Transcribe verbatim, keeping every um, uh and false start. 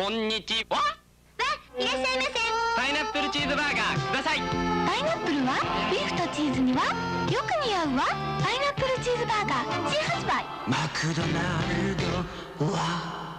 こんにちは。わ、 いらっしゃいませ。 パイナップルチーズバーガーください。 パイナップルはビーフとチーズにはよく似合うわ。パイナップルチーズバーガー新発売。 マクドナルドは